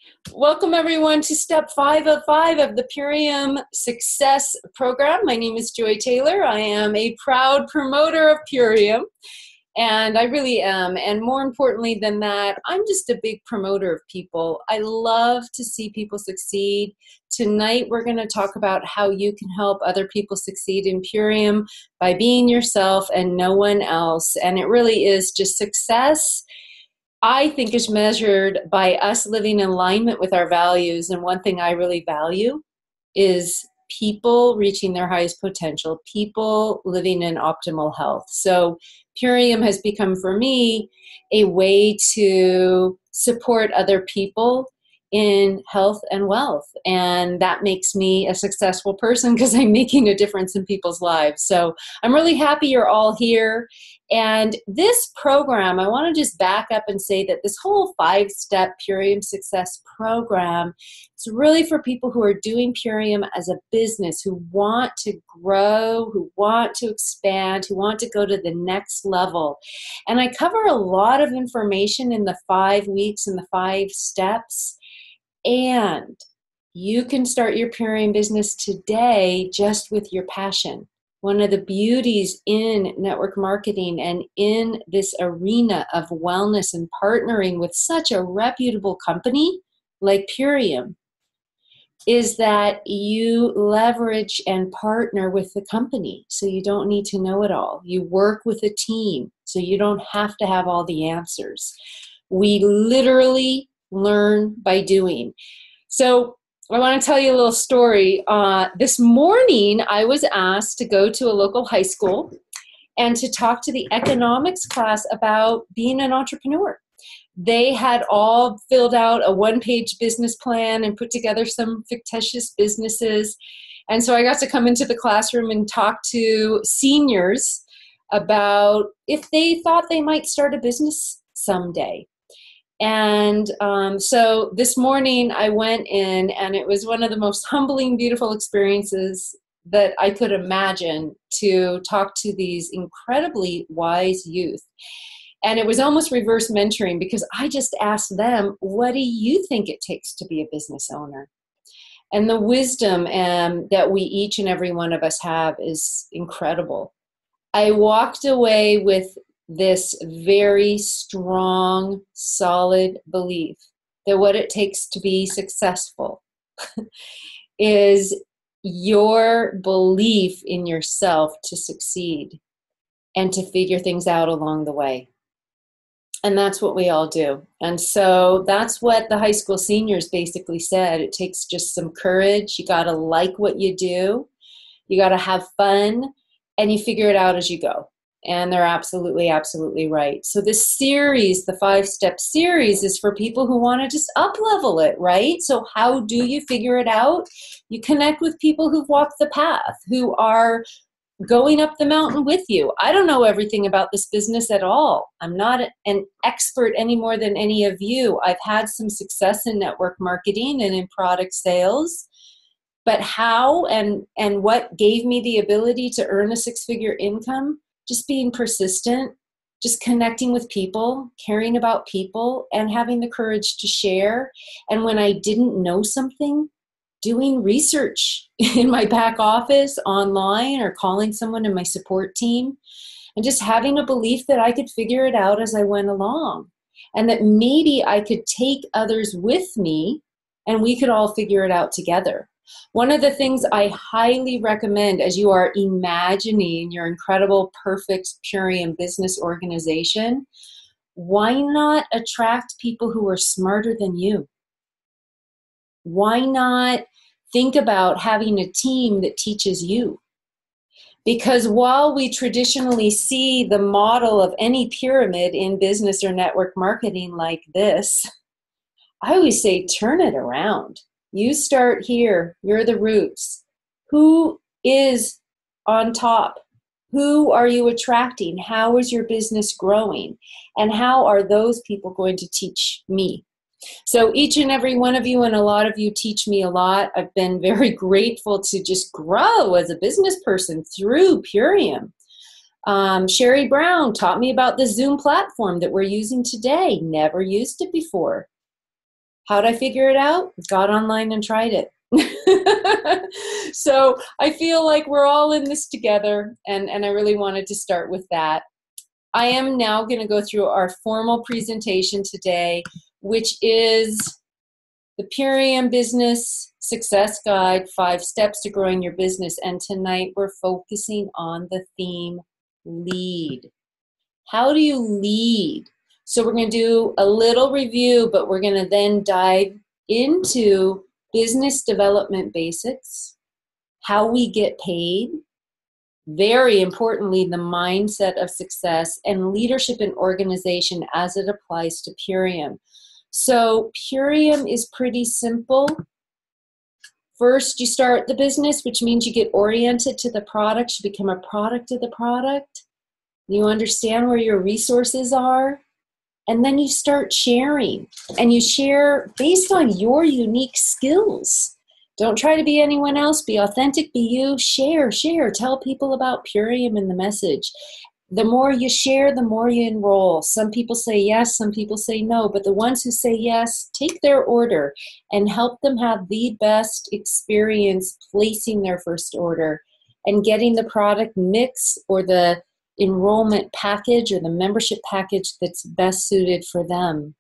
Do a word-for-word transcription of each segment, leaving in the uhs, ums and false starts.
Welcome everyone to step five of five of the Purium Success Program. My name is Joy Taylor. I am a proud promoter of Purium, and I really am. And more importantly than that, I'm just a big promoter of people. I love to see people succeed. Tonight we're going to talk about how you can help other people succeed in Purium by being yourself and no one else. And it really is just success, I think, is measured by us living in alignment with our values. And one thing I really value is people reaching their highest potential, people living in optimal health. So Purium has become for me a way to support other people in health and wealth. And that makes me a successful person because I'm making a difference in people's lives. So I'm really happy you're all here. And this program, I want to just back up and say that this whole five-step Purium Success program is really for people who are doing Purium as a business, who want to grow, who want to expand, who want to go to the next level. And I cover a lot of information in the five weeks and the five steps. And you can start your Purium business today just with your passion. One of the beauties in network marketing and in this arena of wellness and partnering with such a reputable company like Purium is that you leverage and partner with the company. So you don't need to know it all. You work with a team, so you don't have to have all the answers. We literally learn by doing. So I want to tell you a little story. Uh, this morning, I was asked to go to a local high school and to talk to the economics class about being an entrepreneur. They had all filled out a one-page business plan and put together some fictitious businesses. And so I got to come into the classroom and talk to seniors about if they thought they might start a business someday. And um, so this morning I went in, and it was one of the most humbling, beautiful experiences that I could imagine, to talk to these incredibly wise youth. And it was almost reverse mentoring, because I just asked them, what do you think it takes to be a business owner? And the wisdom um, that we each and every one of us have is incredible. I walked away with this very strong, solid belief that what it takes to be successful is your belief in yourself to succeed and to figure things out along the way. And that's what we all do. And so that's what the high school seniors basically said. It takes just some courage. You got to like what you do. You got to have fun, and you figure it out as you go. And they're absolutely, absolutely right. So this series, the five-step series, is for people who want to just up-level it, right? So how do you figure it out? You connect with people who've walked the path, who are going up the mountain with you. I don't know everything about this business at all. I'm not an expert any more than any of you. I've had some success in network marketing and in product sales. But how and, and what gave me the ability to earn a six-figure income? Just being persistent, just connecting with people, caring about people, and having the courage to share. And when I didn't know something, doing research in my back office, online, or calling someone in my support team, and just having a belief that I could figure it out as I went along, and that maybe I could take others with me and we could all figure it out together. One of the things I highly recommend as you are imagining your incredible, perfect Purium business organization, why not attract people who are smarter than you? Why not think about having a team that teaches you? Because while we traditionally see the model of any pyramid in business or network marketing like this, I always say turn it around. You start here. You're the roots. Who is on top? Who are you attracting? How is your business growing? And how are those people going to teach me? So each and every one of you, and a lot of you teach me a lot. I've been very grateful to just grow as a business person through Purium. Um, Sherry Brown taught me about the Zoom platform that we're using today. Never used it before. How'd I figure it out? Got online and tried it. So I feel like we're all in this together, and, and I really wanted to start with that. I am now going to go through our formal presentation today, which is the Purium Business Success Guide, Five Steps to Growing Your Business. And tonight we're focusing on the theme lead. How do you lead? So we're going to do a little review, but we're going to then dive into business development basics, how we get paid, very importantly, the mindset of success, and leadership and organization as it applies to Purium. So Purium is pretty simple. First, you start the business, which means you get oriented to the product, you become a product of the product. You understand where your resources are, and then you start sharing, and you share based on your unique skills. Don't try to be anyone else. Be authentic, be you. Share, share. Tell people about Purium and the message. The more you share, the more you enroll. Some people say yes, some people say no, but the ones who say yes, take their order and help them have the best experience placing their first order and getting the product mix or the enrollment package or the membership package that's best suited for them.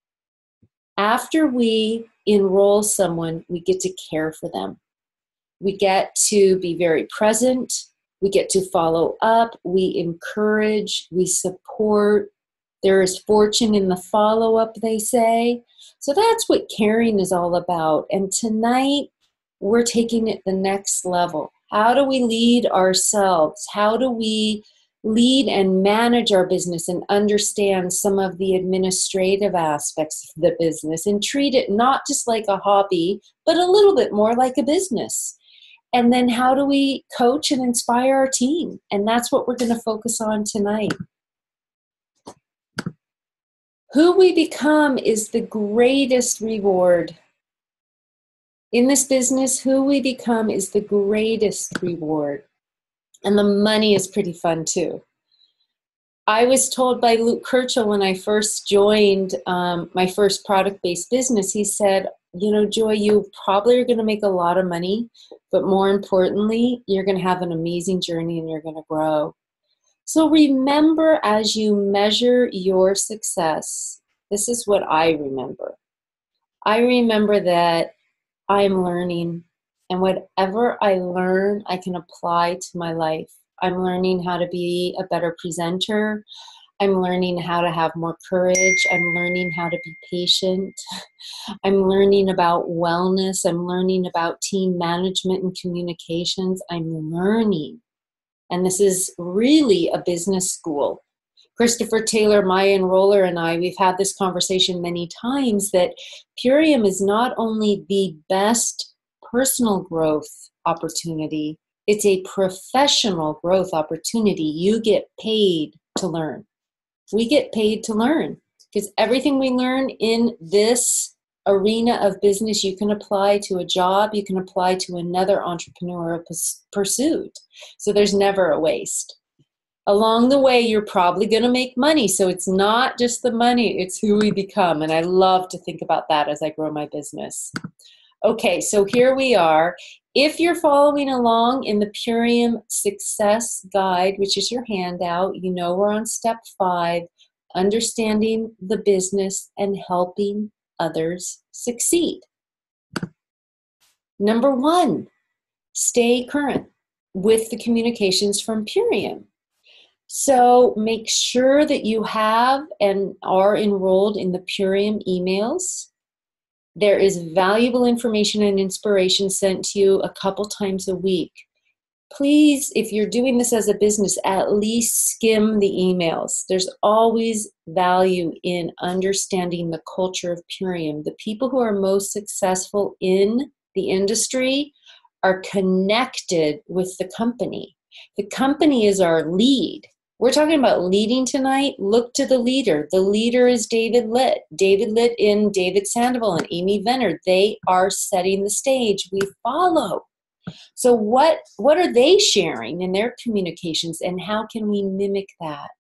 After we enroll someone, we get to care for them. We get to be very present. We get to follow up. We encourage. We support. There is fortune in the follow-up, they say. So that's what caring is all about. And tonight, we're taking it the next level. How do we lead ourselves? How do we lead and manage our business and understand some of the administrative aspects of the business and treat it not just like a hobby, but a little bit more like a business? And then how do we coach and inspire our team? And that's what we're going to focus on tonight. Who we become is the greatest reward. In this business, who we become is the greatest reward. And the money is pretty fun too. I was told by Luke Kirchhoff when I first joined um, my first product-based business, he said, you know, Joy, you probably are going to make a lot of money, but more importantly, you're going to have an amazing journey and you're going to grow. So remember, as you measure your success, this is what I remember. I remember that I'm learning. And whatever I learn, I can apply to my life. I'm learning how to be a better presenter. I'm learning how to have more courage. I'm learning how to be patient. I'm learning about wellness. I'm learning about team management and communications. I'm learning. And this is really a business school. Christopher Taylor, my enroller, and I, we've had this conversation many times that Purium is not only the best personal growth opportunity, it's a professional growth opportunity. You get paid to learn. We get paid to learn because everything we learn in this arena of business, you can apply to a job, you can apply to another entrepreneurial pursuit. So there's never a waste. Along the way, you're probably going to make money. So it's not just the money, it's who we become. And I love to think about that as I grow my business. Okay, so here we are. If you're following along in the Purium Success Guide, which is your handout, you know we're on step five, understanding the business and helping others succeed. Number one, stay current with the communications from Purium. So make sure that you have and are enrolled in the Purium emails. There is valuable information and inspiration sent to you a couple times a week. Please, if you're doing this as a business, at least skim the emails. There's always value in understanding the culture of Purium. The people who are most successful in the industry are connected with the company. The company is our lead. We're talking about leading tonight. Look to the leader. The leader is David Litt. David Litt in David Sandoval and Amy Venner. They are setting the stage. We follow. So what, what are they sharing in their communications, and how can we mimic that?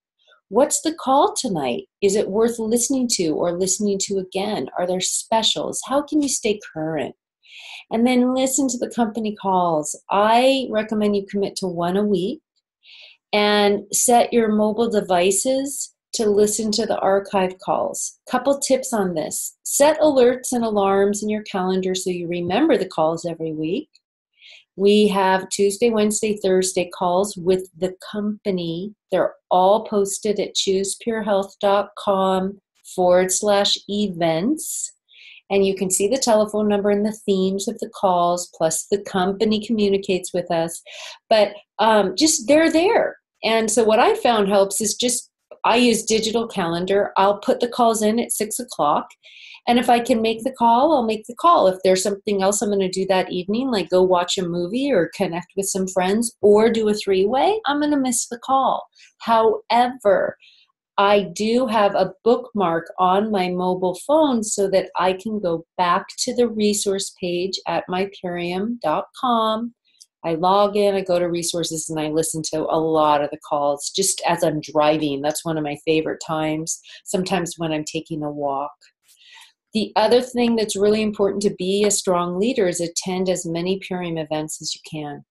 What's the call tonight? Is it worth listening to or listening to again? Are there specials? How can you stay current? And then listen to the company calls. I recommend you commit to one a week and set your mobile devices to listen to the archive calls. Couple tips on this. Set alerts and alarms in your calendar so you remember the calls every week. We have Tuesday, Wednesday, Thursday calls with the company. They're all posted at choosepurehealth.com forward slash events. And you can see the telephone number and the themes of the calls, plus the company communicates with us. But um, just they're there. And so what I found helps is just, I use digital calendar. I'll put the calls in at six o'clock. And if I can make the call, I'll make the call. If there's something else I'm going to do that evening, like go watch a movie or connect with some friends or do a three-way, I'm going to miss the call. However, I do have a bookmark on my mobile phone so that I can go back to the resource page at my purium dot com. I log in, I go to resources, and I listen to a lot of the calls just as I'm driving. That's one of my favorite times, sometimes when I'm taking a walk. The other thing that's really important to be a strong leader is attend as many Purium events as you can.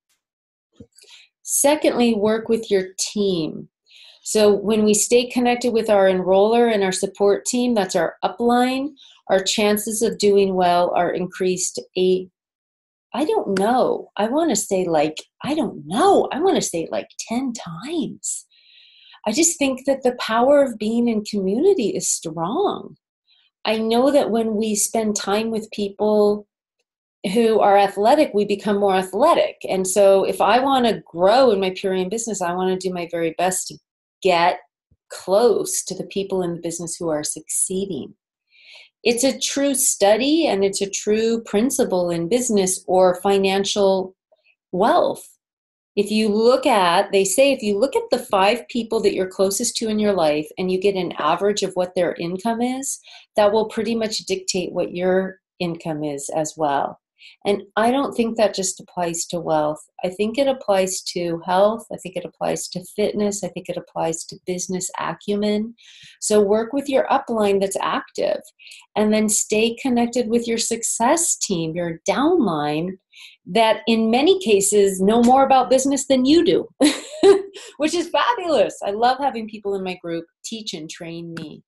Secondly, work with your team. So when we stay connected with our enroller and our support team, that's our upline, our chances of doing well are increased eight. I don't know. I want to say like, I don't know. I want to say like ten times. I just think that the power of being in community is strong. I know that when we spend time with people who are athletic, we become more athletic. And so if I want to grow in my Purium business, I want to do my very best to get close to the people in the business who are succeeding. It's a true study and it's a true principle in business or financial wealth. If you look at, they say if you look at the five people that you're closest to in your life and you get an average of what their income is, that will pretty much dictate what your income is as well. And I don't think that just applies to wealth. I think it applies to health. I think it applies to fitness. I think it applies to business acumen. So work with your upline that's active and then stay connected with your success team, your downline, that in many cases know more about business than you do, which is fabulous. I love having people in my group teach and train me.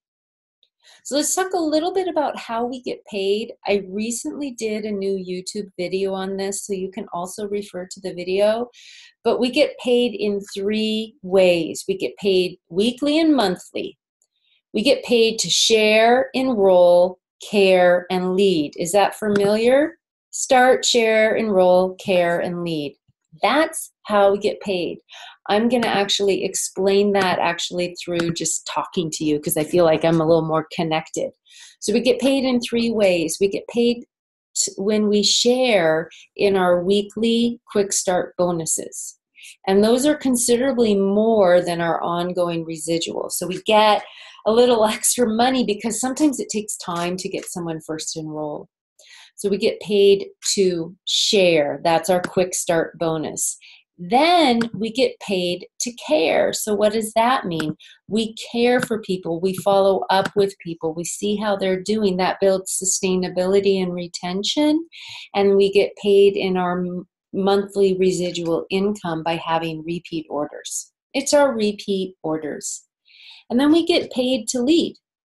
So let's talk a little bit about how we get paid. I recently did a new YouTube video on this, so you can also refer to the video. But we get paid in three ways. We get paid weekly and monthly. We get paid to share, enroll, care, and lead. Is that familiar? Start, share, enroll, care, and lead. That's how we get paid. I'm going to actually explain that actually through just talking to you because I feel like I'm a little more connected. So we get paid in three ways. We get paid t- when we share in our weekly quick start bonuses. And those are considerably more than our ongoing residual. So we get a little extra money because sometimes it takes time to get someone first enrolled. So we get paid to share. That's our quick start bonus. Then we get paid to care. So what does that mean? We care for people. We follow up with people. We see how they're doing. That builds sustainability and retention. And we get paid in our monthly residual income by having repeat orders. It's our repeat orders. And then we get paid to lead.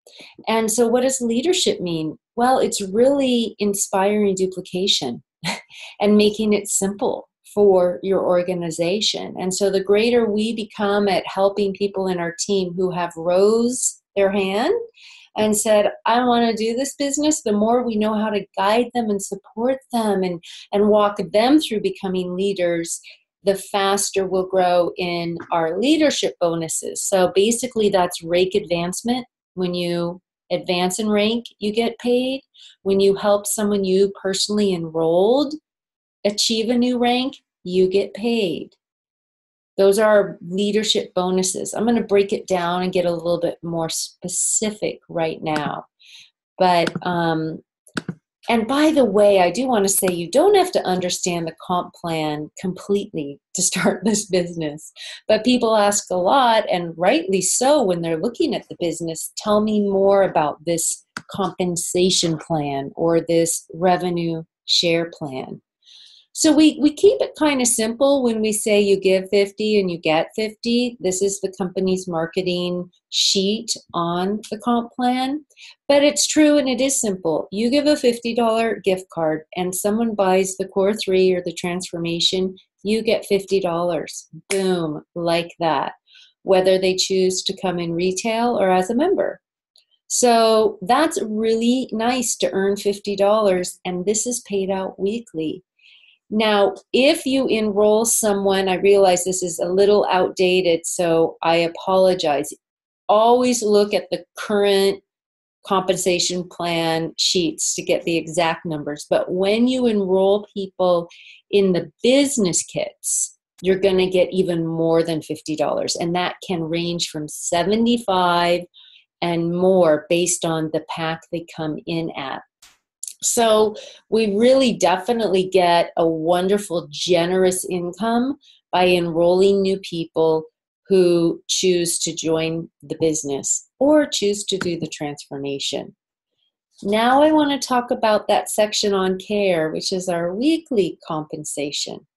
And so what does leadership mean? Well, it's really inspiring duplication and making it simple for your organization. And so the greater we become at helping people in our team who have rose their hand and said, I want to do this business, the more we know how to guide them and support them and, and walk them through becoming leaders, the faster we'll grow in our leadership bonuses. So basically that's rake advancement. When you advance in rank, you get paid. When you help someone you personally enrolled achieve a new rank, you get paid. Those are leadership bonuses. I'm going to break it down and get a little bit more specific right now. But um, And by the way, I do want to say you don't have to understand the comp plan completely to start this business. But people ask a lot, and rightly so, when they're looking at the business, tell me more about this compensation plan or this revenue share plan. So we, we keep it kind of simple when we say you give fifty and you get fifty. This is the company's marketing sheet on the comp plan. But it's true and it is simple. You give a fifty dollar gift card and someone buys the Core three or the Transformation, you get fifty dollars. Boom, like that. Whether they choose to come in retail or as a member. So that's really nice to earn fifty dollars, and this is paid out weekly. Now, if you enroll someone, I realize this is a little outdated, so I apologize. Always look at the current compensation plan sheets to get the exact numbers. But when you enroll people in the business kits, you're going to get even more than fifty dollars. And that can range from seventy-five dollars and more based on the pack they come in at. So we really definitely get a wonderful, generous income by enrolling new people who choose to join the business or choose to do the transformation. Now I want to talk about that section on care, which is our weekly compensation.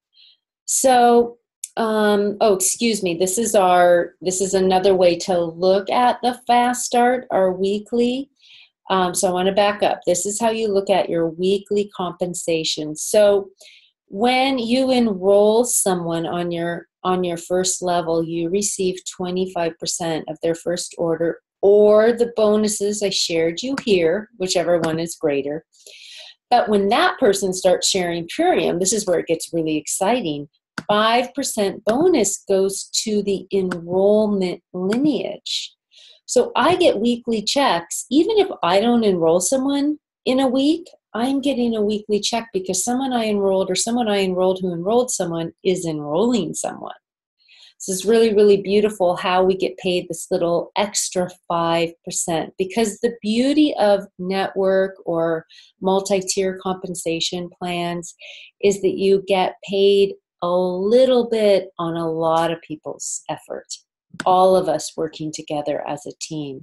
So, um, oh, excuse me, this is our, this is another way to look at the Fast Start, our weekly. Um, so I want to back up. This is how you look at your weekly compensation. So when you enroll someone on your on your first level, you receive twenty-five percent of their first order or the bonuses I shared you here, whichever one is greater. But when that person starts sharing Purium, this is where it gets really exciting. five percent bonus goes to the enrollment lineage. So I get weekly checks. Even if I don't enroll someone in a week, I'm getting a weekly check because someone I enrolled or someone I enrolled who enrolled someone is enrolling someone. This is really, really beautiful how we get paid this little extra five percent, because the beauty of network or multi-tier compensation plans is that you get paid a little bit on a lot of people's effort. All of us working together as a team.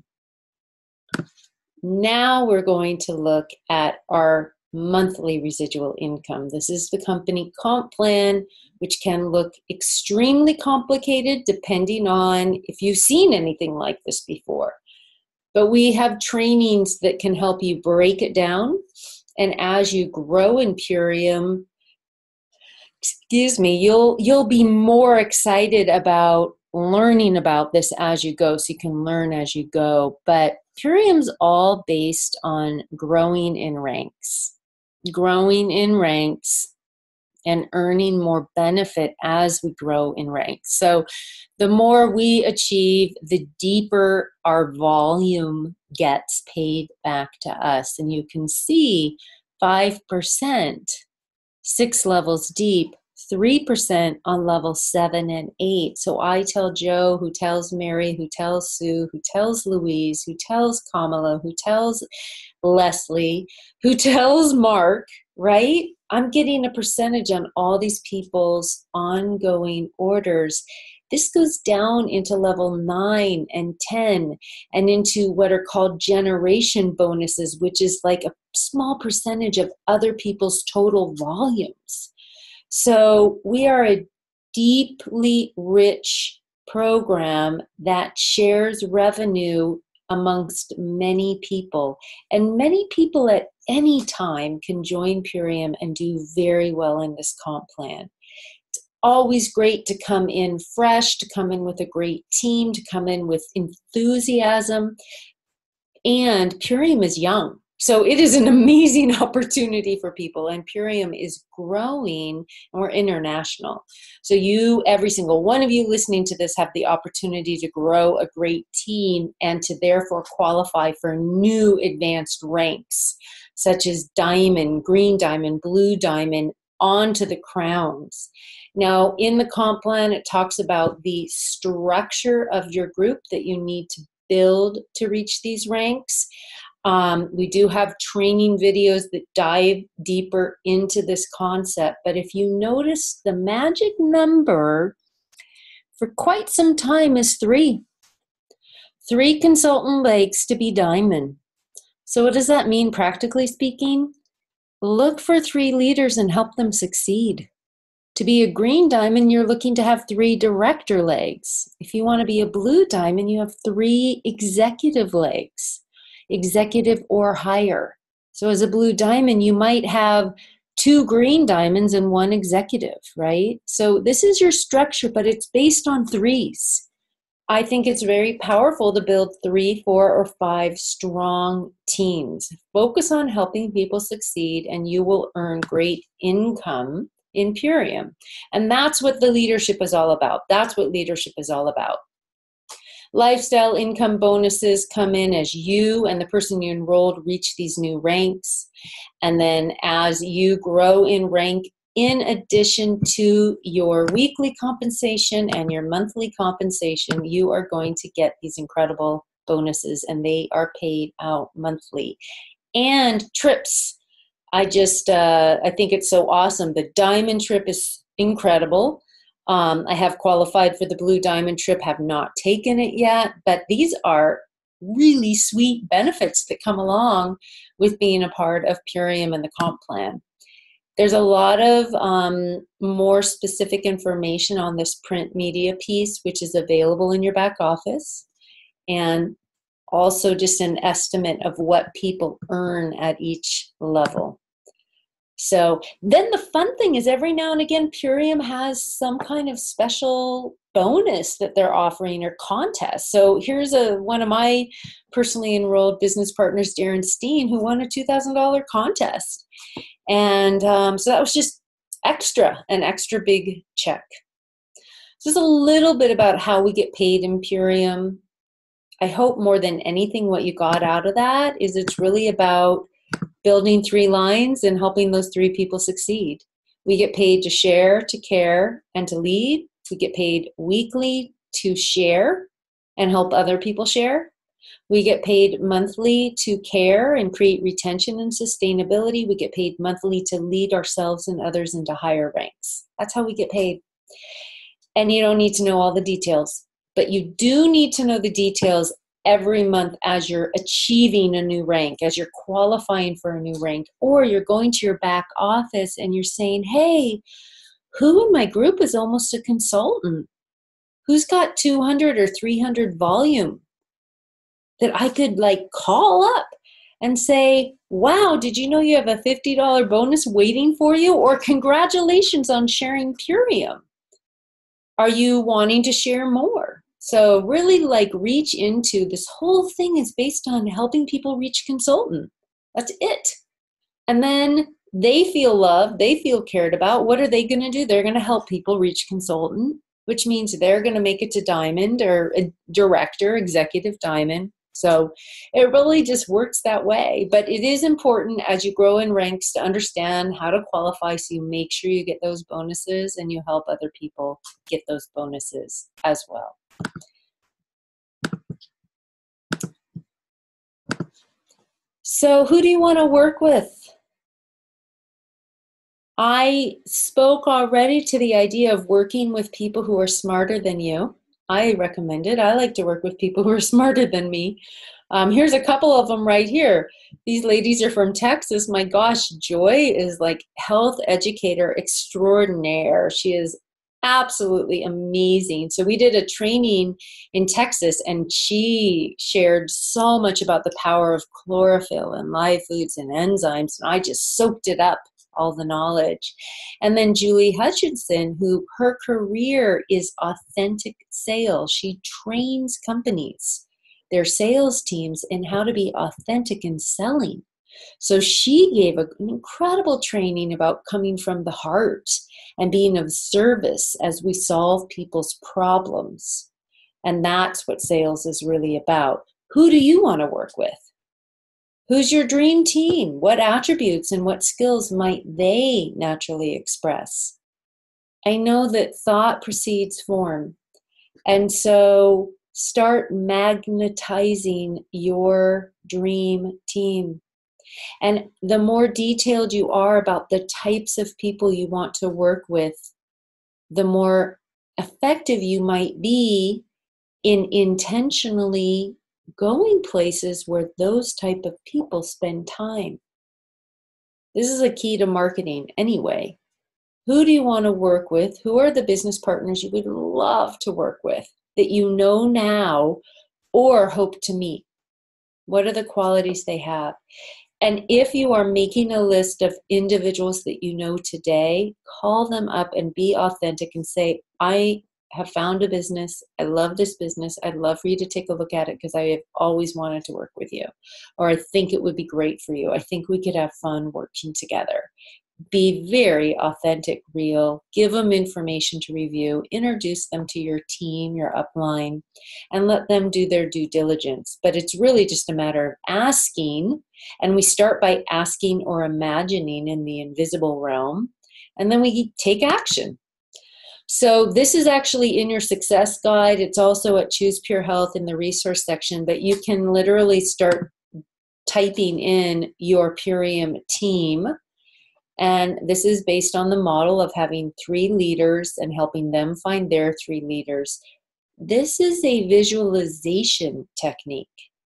Now we're going to look at our monthly residual income. This is the company comp plan, which can look extremely complicated depending on if you've seen anything like this before. But we have trainings that can help you break it down. And as you grow in Purium, excuse me, you'll you'll be more excited about learning about this as you go, so you can learn as you go. But Purium's all based on growing in ranks, growing in ranks and earning more benefit as we grow in ranks. So the more we achieve, the deeper our volume gets paid back to us. And you can see five percent, six levels deep, three percent on level seven and eight. So I tell Joe, who tells Mary, who tells Sue, who tells Louise, who tells Kamala, who tells Leslie, who tells Mark, right? I'm getting a percentage on all these people's ongoing orders. This goes down into level nine and ten and into what are called generation bonuses, which is like a small percentage of other people's total volumes. So we are a deeply rich program that shares revenue amongst many people. And many people at any time can join Purium and do very well in this comp plan. It's always great to come in fresh, to come in with a great team, to come in with enthusiasm. And Purium is young. So it is an amazing opportunity for people, and Purium is growing, and we're international. So you, every single one of you listening to this, have the opportunity to grow a great team and to therefore qualify for new advanced ranks, such as diamond, green diamond, blue diamond, onto the crowns. Now, in the comp plan, it talks about the structure of your group that you need to build to reach these ranks. Um, we do have training videos that dive deeper into this concept. But if you notice, the magic number for quite some time is three. Three consultant legs to be diamond. So what does that mean, practically speaking? Look for three leaders and help them succeed. To be a green diamond, you're looking to have three director legs. If you want to be a blue diamond, you have three executive legs, executive or higher. So as a blue diamond, you might have two green diamonds and one executive, right? So this is your structure, but it's based on threes. I think it's very powerful to build three, four, or five strong teams. Focus on helping people succeed, and you will earn great income in Purium. And that's what the leadership is all about. That's what leadership is all about. Lifestyle income bonuses come in as you and the person you enrolled reach these new ranks. And then as you grow in rank, in addition to your weekly compensation and your monthly compensation, you are going to get these incredible bonuses, and they are paid out monthly. And trips. I just, uh, I think it's so awesome. The diamond trip is incredible. Um, I have qualified for the blue diamond trip, have not taken it yet, but these are really sweet benefits that come along with being a part of Purium and the comp plan. There's a lot of um, more specific information on this print media piece, which is available in your back office, and also just an estimate of what people earn at each level. So then the fun thing is every now and again, Purium has some kind of special bonus that they're offering or contest. So here's a one of my personally enrolled business partners, Darren Steen, who won a two thousand dollars contest. And um, so that was just extra, an extra big check. So just a little bit about how we get paid in Purium. I hope more than anything what you got out of that is it's really about building three lines and helping those three people succeed. We get paid to share, to care, and to lead. We get paid weekly to share and help other people share. We get paid monthly to care and create retention and sustainability. We get paid monthly to lead ourselves and others into higher ranks. That's how we get paid. And you don't need to know all the details, but you do need to know the details every month as you're achieving a new rank, as you're qualifying for a new rank, or you're going to your back office and you're saying, hey, who in my group is almost a consultant? Who's got two hundred or three hundred volume that I could like call up and say, wow, did you know you have a fifty dollars bonus waiting for you? Or congratulations on sharing Purium. Are you wanting to share more? So really like reach into this whole thing is based on helping people reach consultant. That's it. And then they feel loved, they feel cared about. What are they going to do? They're going to help people reach consultant, which means they're going to make it to diamond or a director, executive diamond. So it really just works that way. But it is important as you grow in ranks to understand how to qualify so you make sure you get those bonuses and you help other people get those bonuses as well. So who do you want to work with? I spoke already to the idea of working with people who are smarter than you. I recommend it. I like to work with people who are smarter than me. Um, here's a couple of them right here. These ladies are from Texas. My gosh, Joy is like health educator extraordinaire. She is absolutely amazing. So we did a training in Texas and she shared so much about the power of chlorophyll and live foods and enzymes. And I just soaked it up, all the knowledge. And then Julie Hutchinson, who her career is authentic sales. She trains companies, their sales teams, in how to be authentic in selling. So she gave a, an incredible training about coming from the heart and being of service as we solve people's problems. And that's what sales is really about. Who do you want to work with? Who's your dream team? What attributes and what skills might they naturally express? I know that thought precedes form. And so Start magnetizing your dream team. And the more detailed you are about the types of people you want to work with, the more effective you might be in intentionally going places where those type of people spend time. This is a key to marketing anyway. Who do you want to work with? Who are the business partners you would love to work with that you know now or hope to meet? What are the qualities they have? And if you are making a list of individuals that you know today, call them up and be authentic and say, I have found a business. I love this business. I'd love for you to take a look at it because I have always wanted to work with you. Or I think it would be great for you. I think we could have fun working together. Be very authentic, real, give them information to review, introduce them to your team, your upline, and let them do their due diligence. But it's really just a matter of asking, and we start by asking or imagining in the invisible realm, and then we take action. So this is actually in your success guide. It's also at Choose Pure Health in the resource section, but you can literally start typing in your Purium team. And this is based on the model of having three leaders and helping them find their three leaders. This is a visualization technique.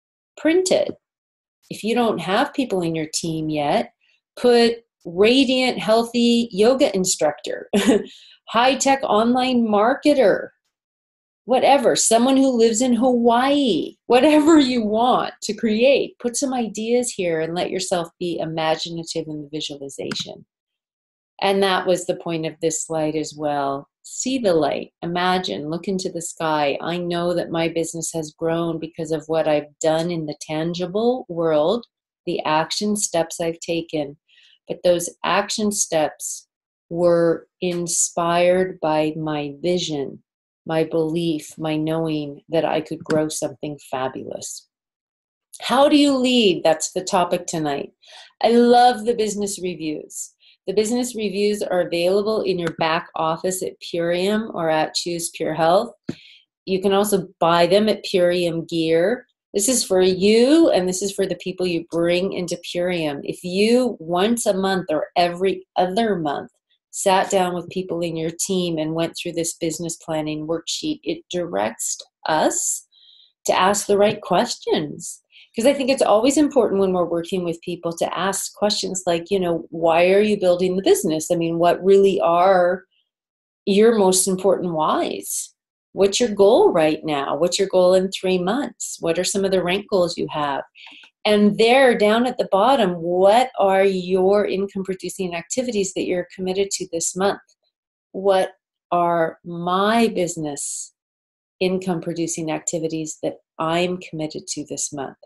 Print it. If you don't have people in your team yet, put radiant, healthy yoga instructor, high-tech online marketer, whatever, someone who lives in Hawaii, whatever you want to create. Put some ideas here and let yourself be imaginative in the visualization. And that was the point of this slide as well. See the light, imagine, look into the sky. I know that my business has grown because of what I've done in the tangible world, the action steps I've taken. But those action steps were inspired by my vision, my belief, my knowing that I could grow something fabulous. How do you lead? That's the topic tonight. I love the business reviews. The business reviews are available in your back office at Purium or at Choose Pure Health. You can also buy them at Purium Gear. This is for you, and this is for the people you bring into Purium. If you once a month or every other month sat down with people in your team and went through this business planning worksheet, it directs us to ask the right questions. Because I think it's always important when we're working with people to ask questions like, you know, why are you building the business? I mean, what really are your most important whys? What's your goal right now? What's your goal in three months? What are some of the rank goals you have? And there, down at the bottom, what are your income-producing activities that you're committed to this month? What are my business income-producing activities that I'm committed to this month?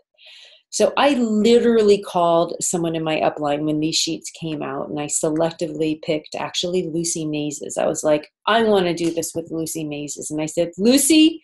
So I literally called someone in my upline when these sheets came out, and I selectively picked actually Lucy Mazes. I was like, I want to do this with Lucy Mazes. And I said, Lucy,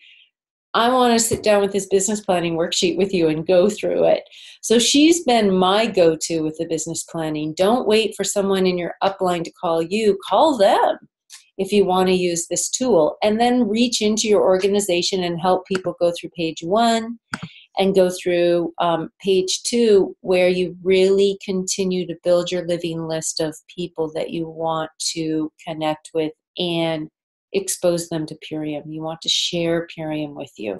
I want to sit down with this business planning worksheet with you and go through it. So she's been my go-to with the business planning. Don't wait for someone in your upline to call you. Call them if you want to use this tool. And then reach into your organization and help people go through page one and go through um, page two, where you really continue to build your living list of people that you want to connect with and expose them to Purium. You want to share Purium with you.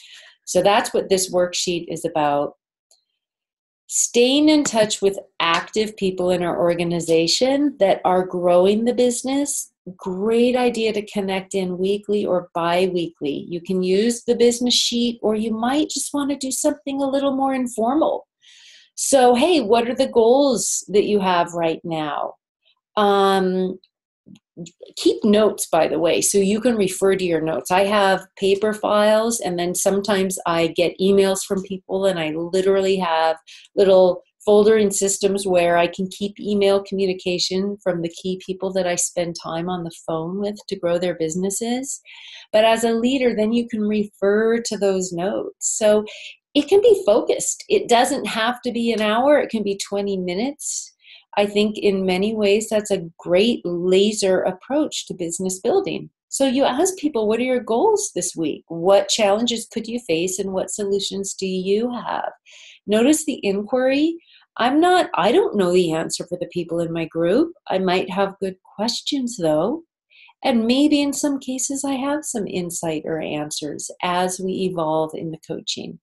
So that's what this worksheet is about. Staying in touch with active people in our organization that are growing the business. Great idea to connect in weekly or bi-weekly. You can use the business sheet, or you might just want to do something a little more informal. So, hey, what are the goals that you have right now? Um, keep notes, by the way, so you can refer to your notes. I have paper files, and then sometimes I get emails from people, and I literally have little foldering systems where I can keep email communication from the key people that I spend time on the phone with to grow their businesses. But as a leader, then you can refer to those notes. So it can be focused. It doesn't have to be an hour. It can be twenty minutes. I think in many ways that's a great laser approach to business building. So you ask people, what are your goals this week? What challenges could you face and what solutions do you have? Notice the inquiry. I'm not, I don't know the answer for the people in my group. I might have good questions though. And maybe in some cases I have some insight or answers as we evolve in the coaching.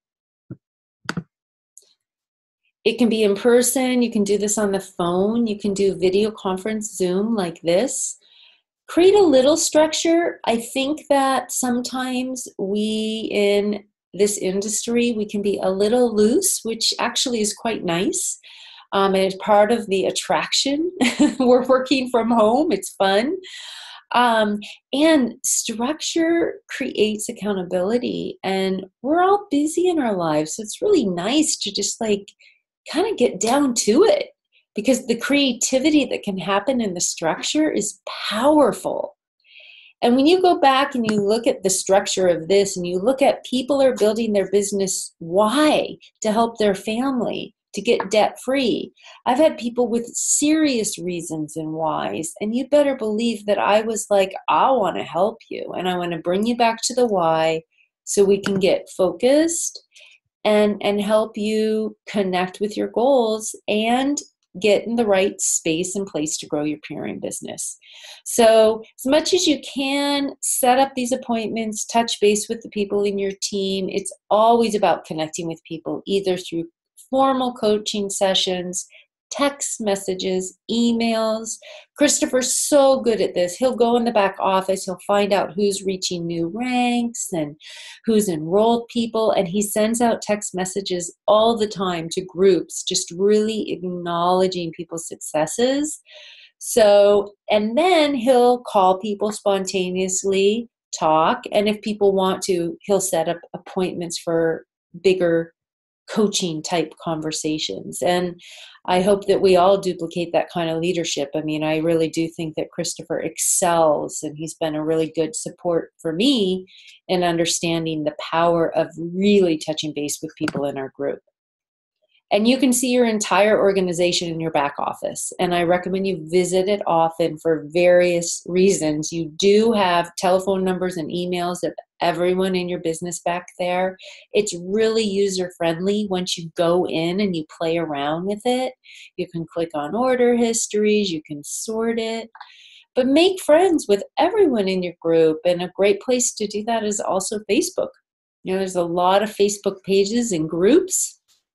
It can be in person. You can do this on the phone. You can do video conference, Zoom like this. Create a little structure. I think that sometimes we in this industry, we can be a little loose, which actually is quite nice. Um, and it's part of the attraction. We're working from home. It's fun. Um, and structure creates accountability. And we're all busy in our lives. So it's really nice to just like kind of get down to it, because the creativity that can happen in the structure is powerful. And when you go back and you look at the structure of this and you look at people are building their business, why? To help their family, to get debt free. I've had people with serious reasons and whys, and you better believe that I was like, I want to help you and I want to bring you back to the why so we can get focused and, and help you connect with your goals and get in the right space and place to grow your P R I M business. So as much as you can, set up these appointments, touch base with the people in your team. It's always about connecting with people, either through formal coaching sessions, text messages, emails. Christopher's so good at this. He'll go in the back office. He'll find out who's reaching new ranks and who's enrolled people. And he sends out text messages all the time to groups, just really acknowledging people's successes. So, and then he'll call people spontaneously, talk. And if people want to, he'll set up appointments for bigger coaching type conversations. And I hope that we all duplicate that kind of leadership. I mean, I really do think that Christopher excels, and he's been a really good support for me in understanding the power of really touching base with people in our group. And you can see your entire organization in your back office. And I recommend you visit it often for various reasons. You do have telephone numbers and emails of everyone in your business back there. It's really user-friendly once you go in and you play around with it. You can click on order histories, you can sort it. But make friends with everyone in your group. And a great place to do that is also Facebook. You know, there's a lot of Facebook pages and groups.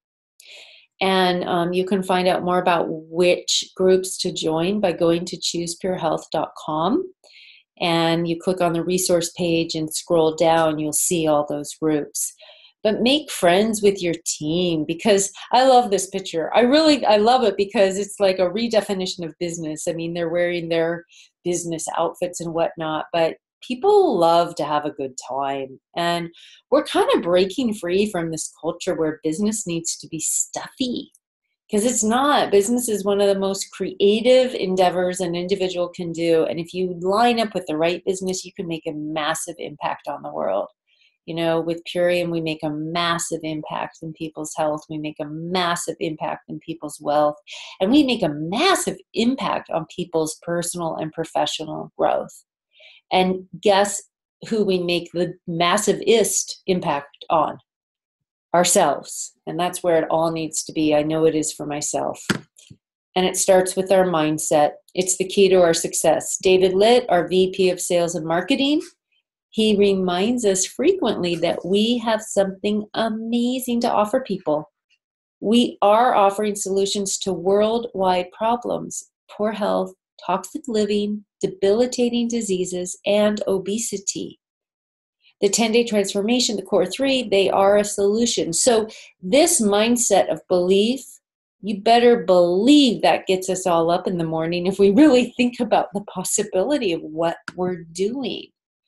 And um, you can find out more about which groups to join by going to choose pure health dot com. And you click on the resource page and scroll down, you'll see all those groups. But make friends with your team, because I love this picture. I really, I love it because it's like a redefinition of business. I mean, they're wearing their business outfits and whatnot, but people love to have a good time. And we're kind of breaking free from this culture where business needs to be stuffy, because it's not. Business is one of the most creative endeavors an individual can do. And if you line up with the right business, you can make a massive impact on the world. You know, with Purium, we make a massive impact in people's health. We make a massive impact in people's wealth. And we make a massive impact on people's personal and professional growth. And guess who we make the massive-ist impact on? Ourselves. And that's where it all needs to be. I know it is for myself. And it starts with our mindset. It's the key to our success. David Litt, our V P of Sales and Marketing, he reminds us frequently that we have something amazing to offer people. We are offering solutions to worldwide problems: poor health, toxic living, debilitating diseases, and obesity. The ten-day transformation, the core three, they are a solution. So this mindset of belief, you better believe that gets us all up in the morning if we really think about the possibility of what we're doing.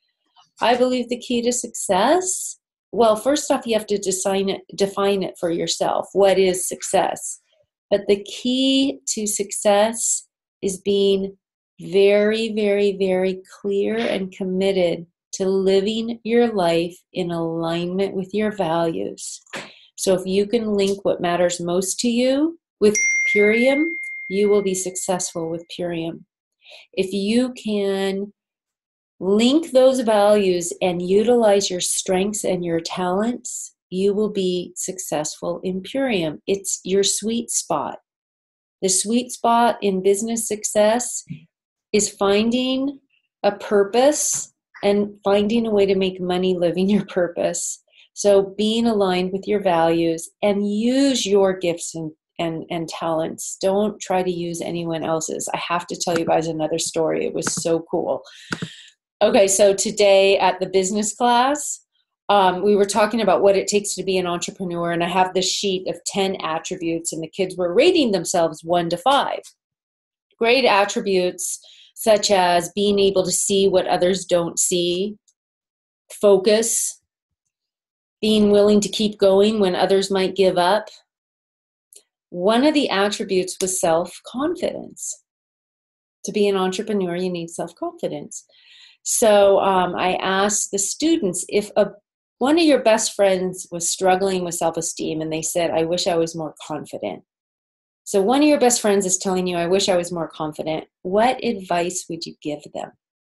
I believe the key to success, well, first off, you have to define it, define it for yourself. What is success? But the key to success is being very, very, very clear and committed to living your life in alignment with your values. So if you can link what matters most to you with Purium, you will be successful with Purium. If you can link those values and utilize your strengths and your talents, you will be successful in Purium. It's your sweet spot. The sweet spot in business success is finding a purpose and finding a way to make money living your purpose. So being aligned with your values, and use your gifts and, and, and talents. Don't try to use anyone else's. I have to tell you guys another story. It was so cool. Okay, so today at the business class, um, we were talking about what it takes to be an entrepreneur, and I have this sheet of ten attributes, and the kids were rating themselves one to five. Great attributes such as being able to see what others don't see, focus, being willing to keep going when others might give up. One of the attributes was self-confidence. To be an entrepreneur, you need self-confidence. So um, I asked the students if a, one of your best friends was struggling with self-esteem, and they said, I wish I was more confident. So one of your best friends is telling you, I wish I was more confident. What advice would you give them?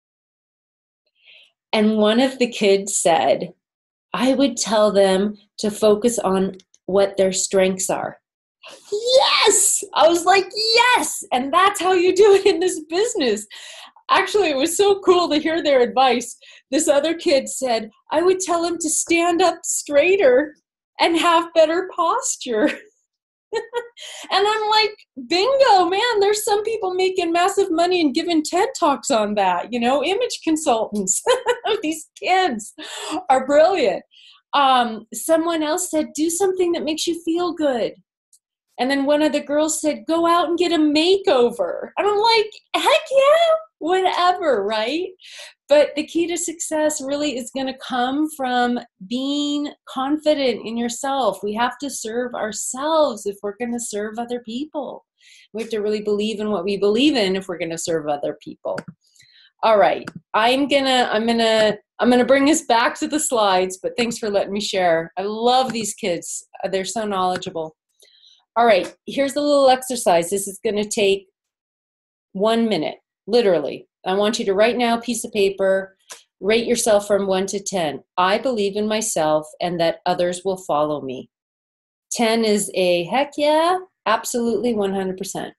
And one of the kids said, I would tell them to focus on what their strengths are. Yes! I was like, yes! And that's how you do it in this business. Actually, it was so cool to hear their advice. This other kid said, I would tell him to stand up straighter and have better posture. And I'm like, bingo, man, there's some people making massive money and giving TED Talks on that, you know, image consultants. These kids are brilliant. Um, someone else said, do something that makes you feel good. And then one of the girls said, go out and get a makeover. And I'm like, heck yeah, whatever, right? But the key to success really is going to come from being confident in yourself. We have to serve ourselves if we're going to serve other people. We have to really believe in what we believe in if we're going to serve other people. All right, I'm gonna, I'm gonna, I'm gonna bring us back to the slides. But thanks for letting me share. I love these kids; they're so knowledgeable. All right, here's a little exercise. This is going to take one minute, literally. I want you to write now, piece of paper, rate yourself from one to ten. I believe in myself and that others will follow me. ten is a heck yeah, absolutely one hundred percent.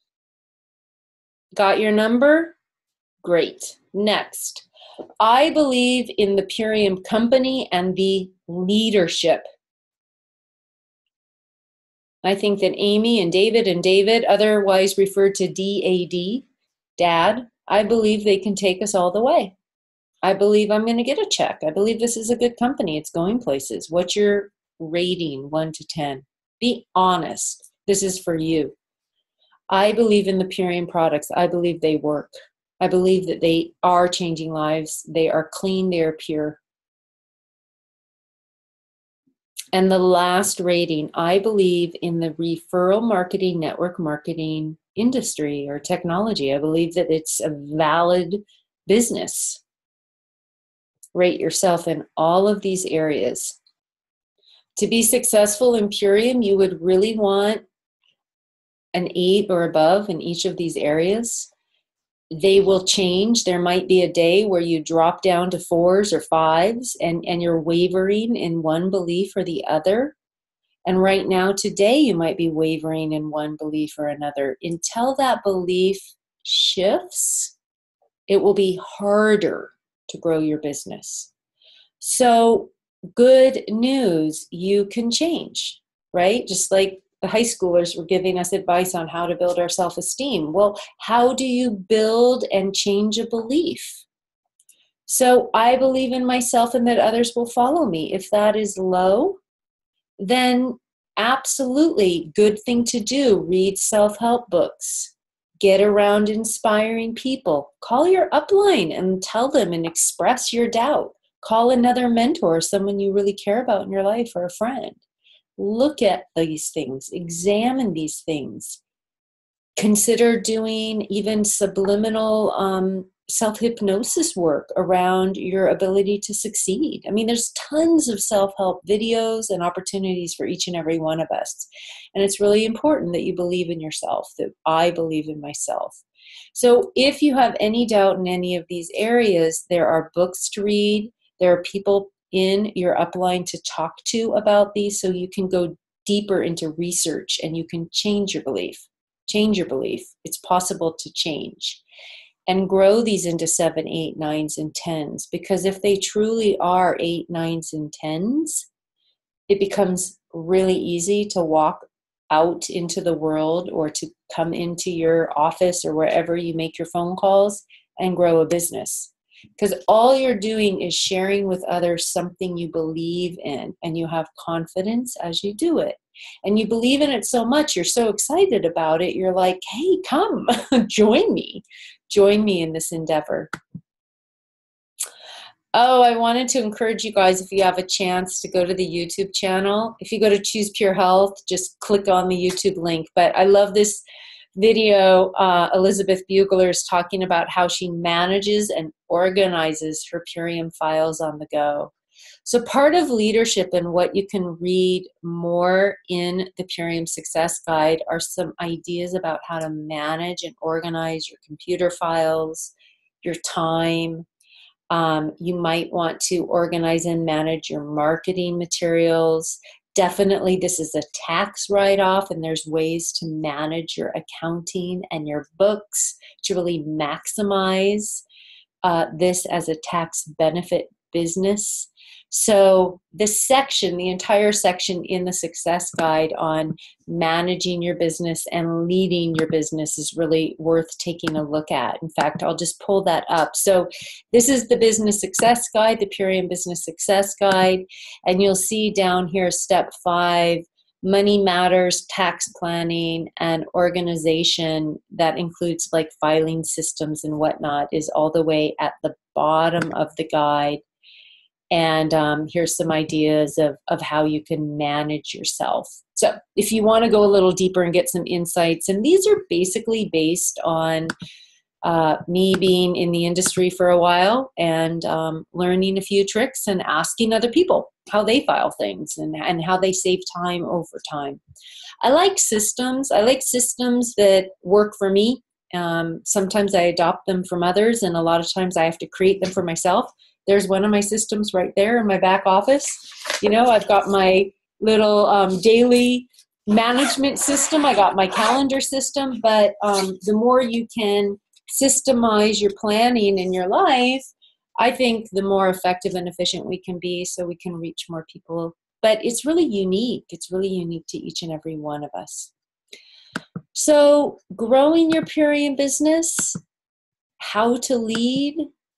Got your number? Great. Next, I believe in the Purium company and the leadership. I think that Amy and David and David, otherwise referred to D A D, Dad, I believe they can take us all the way. I believe I'm going to get a check. I believe this is a good company. It's going places. What's your rating, one to ten? Be honest. This is for you. I believe in the Purium products. I believe they work. I believe that they are changing lives. They are clean. They are pure. And the last rating, I believe in the referral marketing, network marketing industry or technology. I believe that it's a valid business. Rate yourself in all of these areas. To be successful in Purium, you would really want an eight or above in each of these areas. They will change. There might be a day where you drop down to fours or fives and, and you're wavering in one belief or the other. And right now, today, you might be wavering in one belief or another. Until that belief shifts, it will be harder to grow your business. So good news, you can change, right? Just like the high schoolers were giving us advice on how to build our self-esteem. Well, how do you build and change a belief? So I believe in myself and that others will follow me. If that is low, then absolutely good thing to do. Read self-help books. Get around inspiring people. Call your upline and tell them and express your doubt. Call another mentor, someone you really care about in your life, or a friend. Look at these things. Examine these things. Consider doing even subliminal um, self-hypnosis work around your ability to succeed. I mean, there's tons of self-help videos and opportunities for each and every one of us. And it's really important that you believe in yourself, that I believe in myself. So if you have any doubt in any of these areas, there are books to read. There are people in your upline to talk to about these, so you can go deeper into research and you can change your belief. Change your belief. It's possible to change. And grow these into seven, eight, nines, and tens. Because if they truly are eight, nines, and tens, it becomes really easy to walk out into the world or to come into your office or wherever you make your phone calls and grow a business. Because all you're doing is sharing with others something you believe in, and you have confidence as you do it. And you believe in it so much, you're so excited about it, you're like, hey, come, join me. Join me in this endeavor. Oh, I wanted to encourage you guys, if you have a chance, to go to the YouTube channel. If you go to Choose Pure Health, just click on the YouTube link. But I love this video. Uh, Elizabeth Bugler is talking about how she manages and organizes her Purium files on the go. So part of leadership and what you can read more in the Purium Success Guide are some ideas about how to manage and organize your computer files, your time. Um, you might want to organize and manage your marketing materials. Definitely, this is a tax write-off, and there's ways to manage your accounting and your books to really maximize uh, this as a tax benefit business. So this section, the entire section in the Success Guide on managing your business and leading your business is really worth taking a look at. In fact, I'll just pull that up. So this is the Business Success Guide, the Purium Business Success Guide, and you'll see down here step five, money matters, tax planning, and organization. That includes like filing systems and whatnot, is all the way at the bottom of the guide. And um, here's some ideas of, of how you can manage yourself. So if you want to go a little deeper and get some insights, and these are basically based on uh, me being in the industry for a while and um, learning a few tricks and asking other people how they file things and, and how they save time over time. I like systems. I like systems that work for me. Um, sometimes I adopt them from others, and a lot of times I have to create them for myself. There's one of my systems right there in my back office. You know, I've got my little um, daily management system. I got my calendar system. But um, the more you can systemize your planning in your life, I think the more effective and efficient we can be, so we can reach more people. But it's really unique. It's really unique to each and every one of us. So growing your Purium business, how to lead?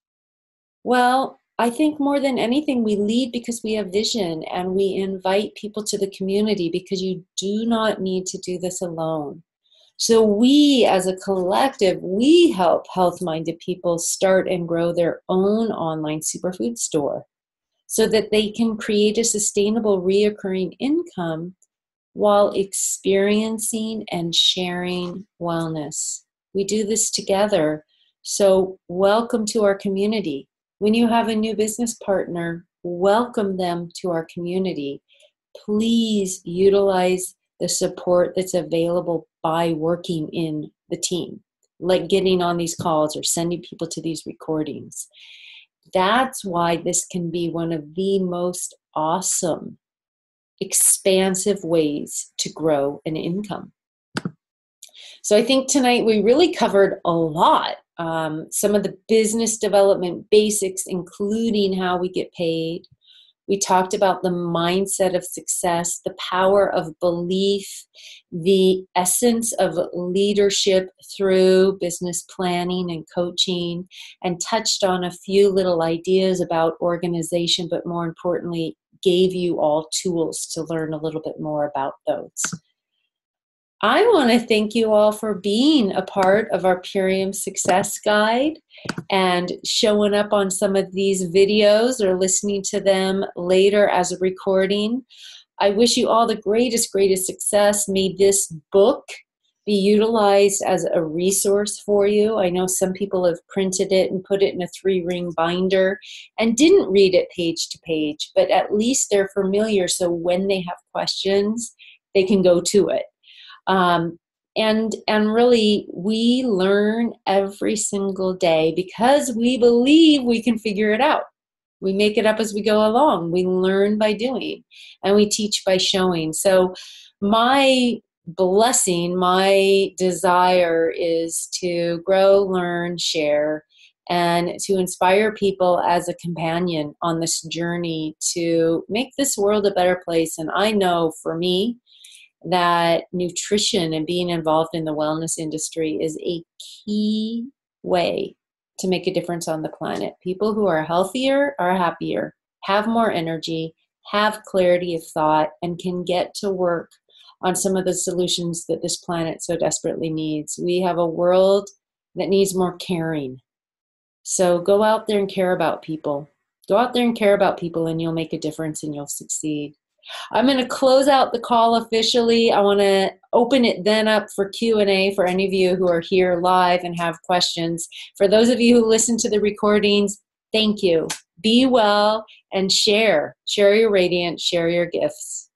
Well, I think more than anything, we lead because we have vision, and we invite people to the community because you do not need to do this alone. So we, as a collective, we help health-minded people start and grow their own online superfood store so that they can create a sustainable reoccurring income while experiencing and sharing wellness. We do this together. So welcome to our community. When you have a new business partner, welcome them to our community. Please utilize the support that's available by working in the team, like getting on these calls or sending people to these recordings. That's why this can be one of the most awesome, expansive ways to grow an income. So I think tonight we really covered a lot. Um, some of the business development basics, including how we get paid. We talked about the mindset of success, the power of belief, the essence of leadership through business planning and coaching, and touched on a few little ideas about organization, but more importantly, gave you all tools to learn a little bit more about those. I want to thank you all for being a part of our Purium Success Guide and showing up on some of these videos or listening to them later as a recording. I wish you all the greatest, greatest success. May this book be utilized as a resource for you. I know some people have printed it and put it in a three-ring binder and didn't read it page to page, but at least they're familiar, so when they have questions, they can go to it. Um, and and really, we learn every single day because we believe we can figure it out. We make it up as we go along. We learn by doing, and we teach by showing. So my blessing, my desire is to grow, learn, share, and to inspire people as a companion on this journey to make this world a better place. And I know for me that nutrition and being involved in the wellness industry is a key way to make a difference on the planet. People who are healthier are happier, have more energy, have clarity of thought, and can get to work on some of the solutions that this planet so desperately needs. We have a world that needs more caring. So go out there and care about people. Go out there and care about people, and you'll make a difference and you'll succeed. I'm going to close out the call officially. I want to open it then up for Q and A for any of you who are here live and have questions. For those of you who listen to the recordings, thank you. Be well and share. Share your radiance, share your gifts.